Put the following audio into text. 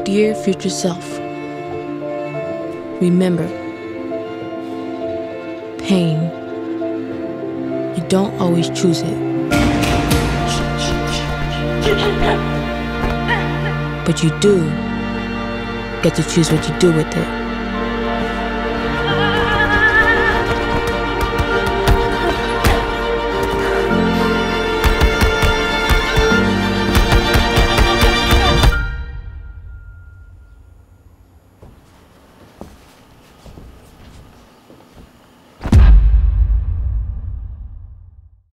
Dear future self, remember, pain, you don't always choose it, but you do get to choose what you do with it.